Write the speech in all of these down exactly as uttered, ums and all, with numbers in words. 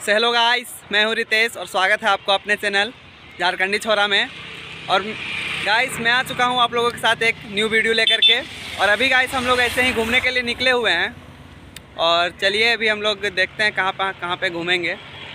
So hello guys, मैं हूँ रितेश और स्वागत है आपको अपने चैनल झारखंडी छोरा में। और गाइस मैं आ चुका हूँ आप लोगों के साथ एक न्यू वीडियो लेकर के। और अभी गाइस हम लोग ऐसे ही घूमने के लिए निकले हुए हैं और चलिए अभी हम लोग देखते हैं कहाँ पर कहाँ पे घूमेंगे।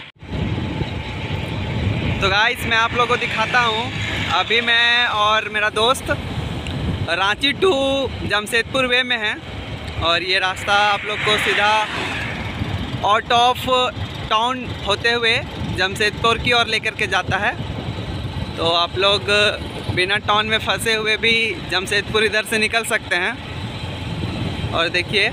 तो गाइस मैं आप लोगों को दिखाता हूँ, अभी मैं और मेरा दोस्त रांची टू जमशेदपुर वे में हैं और ये रास्ता आप लोग को सीधा आउट ऑफ टाउन होते हुए जमशेदपुर की ओर लेकर के जाता है। तो आप लोग बिना टाउन में फंसे हुए भी जमशेदपुर इधर से निकल सकते हैं। और देखिए,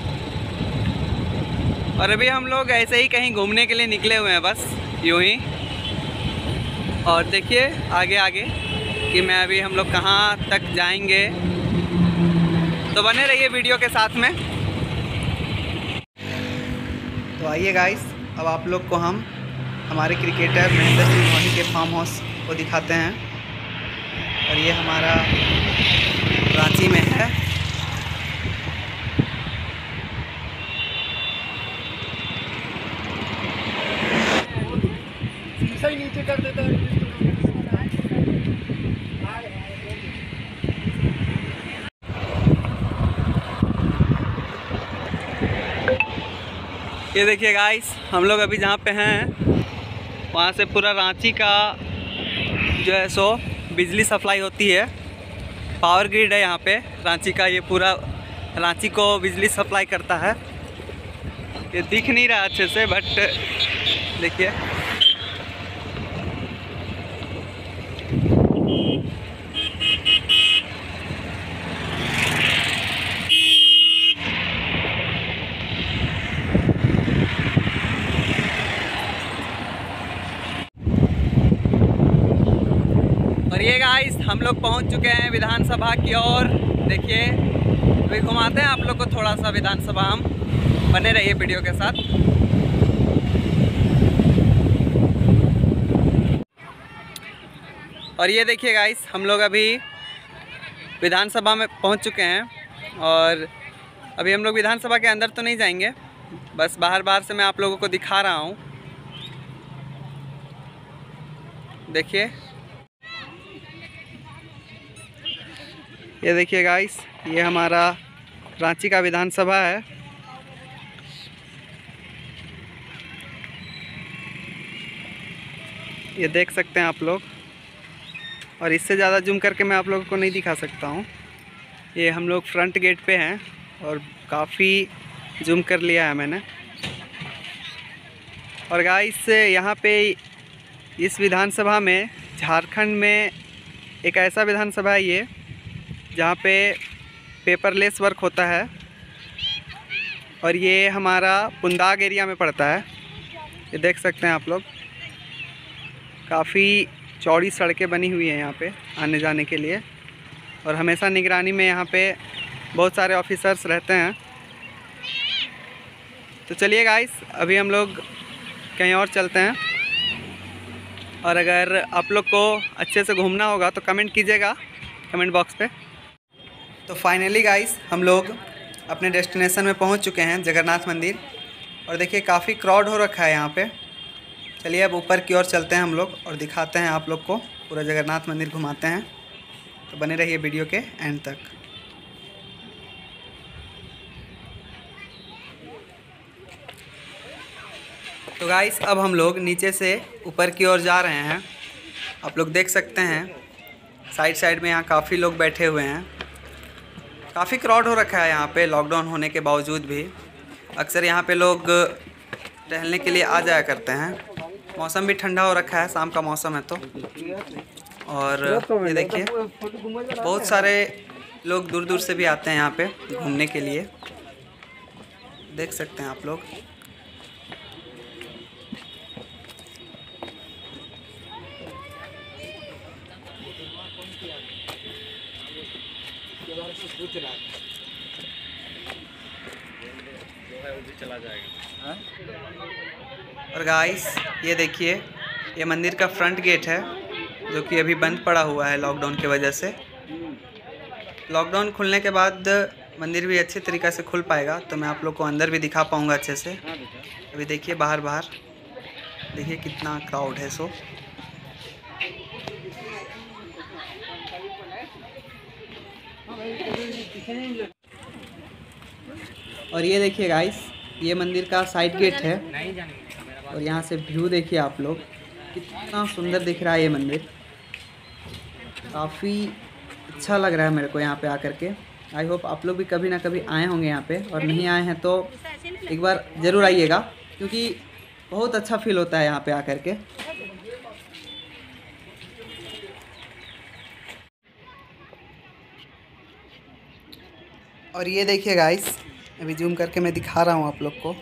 और अभी हम लोग ऐसे ही कहीं घूमने के लिए निकले हुए हैं, बस यूँ ही। और देखिए आगे आगे कि मैं अभी हम लोग कहाँ तक जाएंगे, तो बने रहिए वीडियो के साथ में। तो आइए गाइस, अब आप लोग को हम हमारे क्रिकेटर महेंद्र सिंह धोनी के फार्म हाउस को दिखाते हैं। और ये हमारा रांची में है। शीशा ही नीचे कर देता है। ये देखिए गाइस, हम लोग अभी जहाँ पे हैं वहाँ से पूरा रांची का जो है सो बिजली सप्लाई होती है। पावर ग्रिड है यहाँ पे रांची का, ये पूरा रांची को बिजली सप्लाई करता है। ये दिख नहीं रहा अच्छे से, बट देखिए और ये गाइस हम लोग पहुंच चुके हैं विधानसभा की ओर। देखिए अभी घुमाते हैं आप लोग को थोड़ा सा विधानसभा, हम बने रहिए वीडियो के साथ। और ये देखिए गाइस, हम लोग अभी विधानसभा में पहुंच चुके हैं और अभी हम लोग विधानसभा के अंदर तो नहीं जाएंगे, बस बाहर बाहर से मैं आप लोगों को दिखा रहा हूं। देखिए ये देखिए गाइस, ये हमारा रांची का विधानसभा है। ये देख सकते हैं आप लोग, और इससे ज़्यादा जूम करके मैं आप लोगों को नहीं दिखा सकता हूँ। ये हम लोग फ्रंट गेट पे हैं और काफ़ी जूम कर लिया है मैंने। और गाइस यहाँ पे इस विधानसभा में, झारखंड में एक ऐसा विधानसभा है ये जहाँ पे पेपरलेस वर्क होता है। और ये हमारा पुंदाग एरिया में पड़ता है। ये देख सकते हैं आप लोग, काफ़ी चौड़ी सड़कें बनी हुई हैं यहाँ पे आने जाने के लिए। और हमेशा निगरानी में यहाँ पे बहुत सारे ऑफिसर्स रहते हैं। तो चलिए गाइस, अभी हम लोग कहीं और चलते हैं। और अगर आप लोग को अच्छे से घूमना होगा तो कमेंट कीजिएगा कमेंट बॉक्स पे। तो फाइनली गाइस हम लोग अपने डेस्टिनेशन में पहुंच चुके हैं, जगन्नाथ मंदिर। और देखिए काफ़ी क्राउड हो रखा है यहाँ पे। चलिए अब ऊपर की ओर चलते हैं हम लोग और दिखाते हैं आप लोग को, पूरा जगन्नाथ मंदिर घुमाते हैं। तो बने रहिए वीडियो के एंड तक। तो गाइस अब हम लोग नीचे से ऊपर की ओर जा रहे हैं। आप लोग देख सकते हैं साइड साइड में यहाँ काफ़ी लोग बैठे हुए हैं। काफ़ी क्राउड हो रखा है यहाँ पे, लॉकडाउन होने के बावजूद भी अक्सर यहाँ पे लोग टहलने के लिए आ जाया करते हैं। मौसम भी ठंडा हो रखा है, शाम का मौसम है तो। और ये देखिए बहुत सारे लोग दूर दूर से भी आते हैं यहाँ पे घूमने के लिए, देख सकते हैं आप लोग। चला जाएगा। और गाइस ये देखिए, ये मंदिर का फ्रंट गेट है जो कि अभी बंद पड़ा हुआ है लॉकडाउन की वजह से। लॉकडाउन खुलने के बाद मंदिर भी अच्छे तरीक़े से खुल पाएगा तो मैं आप लोग को अंदर भी दिखा पाऊँगा अच्छे से। अभी देखिए बाहर बाहर देखिए कितना क्राउड है। सो और ये देखिए गाइस, ये मंदिर का साइड गेट है और यहाँ से व्यू देखिए आप लोग, कितना सुंदर दिख रहा है ये मंदिर। काफ़ी अच्छा लग रहा है मेरे को यहाँ पे आकर के। आई होप आप लोग भी कभी ना कभी आए होंगे यहाँ पे, और नहीं आए हैं तो एक बार ज़रूर आइएगा, क्योंकि बहुत अच्छा फील होता है यहाँ पे आकर के। और ये देखिए गाइस, अभी जूम करके मैं दिखा रहा हूँ आप लोग को।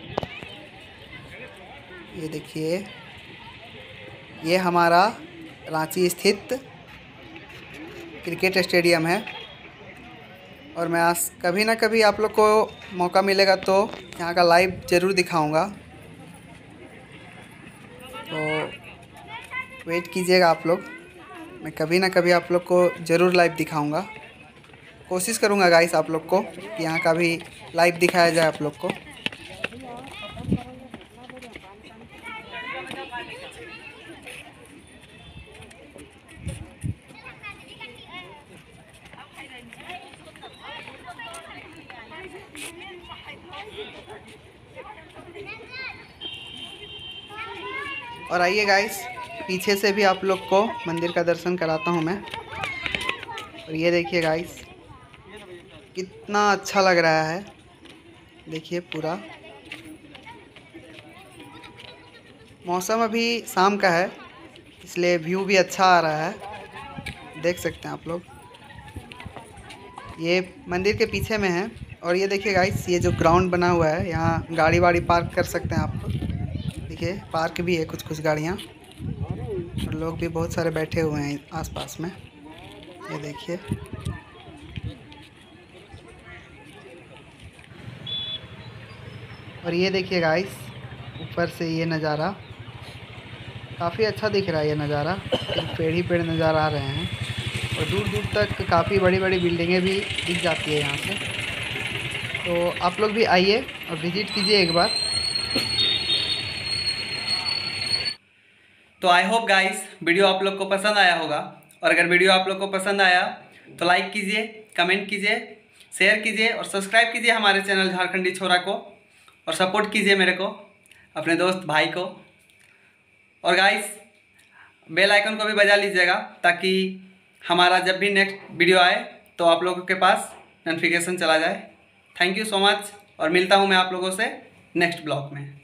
ये देखिए, ये हमारा रांची स्थित क्रिकेट स्टेडियम है, और मैं आज कभी ना कभी आप लोग को मौका मिलेगा तो यहाँ का लाइव ज़रूर दिखाऊंगा। तो वेट कीजिएगा आप लोग, मैं कभी ना कभी आप लोग को ज़रूर लाइव दिखाऊंगा। कोशिश करूंगा गाइस आप लोग को कि यहाँ का भी लाइव दिखाया जाए आप लोग को। और आइए गाइस, पीछे से भी आप लोग को मंदिर का दर्शन कराता हूँ मैं। और ये देखिए गाइस, कितना अच्छा लग रहा है। देखिए पूरा मौसम अभी शाम का है, इसलिए व्यू भी अच्छा आ रहा है। देख सकते हैं आप लोग, ये मंदिर के पीछे में है। और ये देखिए गाइस, ये जो ग्राउंड बना हुआ है, यहाँ गाड़ी वाड़ी पार्क कर सकते हैं आप लोग। देखिए पार्क भी है, कुछ कुछ गाड़ियाँ, और लोग भी बहुत सारे बैठे हुए हैं आसपास में। ये देखिए, और ये देखिए गाइस, ऊपर से ये नज़ारा काफ़ी अच्छा दिख रहा है। ये नज़ारा पेड़ ही पेड़ नज़र आ रहे हैं, और दूर दूर तक काफ़ी बड़ी बड़ी बिल्डिंगें भी दिख जाती है यहाँ से। तो आप लोग भी आइए और विज़िट कीजिए एक बार। तो आई होप गाइस वीडियो आप लोग को पसंद आया होगा, और अगर वीडियो आप लोग को पसंद आया तो लाइक कीजिए, कमेंट कीजिए, शेयर कीजिए और सब्सक्राइब कीजिए हमारे चैनल झारखंडी छोरा को, और सपोर्ट कीजिए मेरे को, अपने दोस्त भाई को। और गाइस बेल आइकन को भी बजा लीजिएगा, ताकि हमारा जब भी नेक्स्ट वीडियो आए तो आप लोगों के पास नोटिफिकेशन चला जाए। थैंक यू सो मच, और मिलता हूँ मैं आप लोगों से नेक्स्ट ब्लॉग में।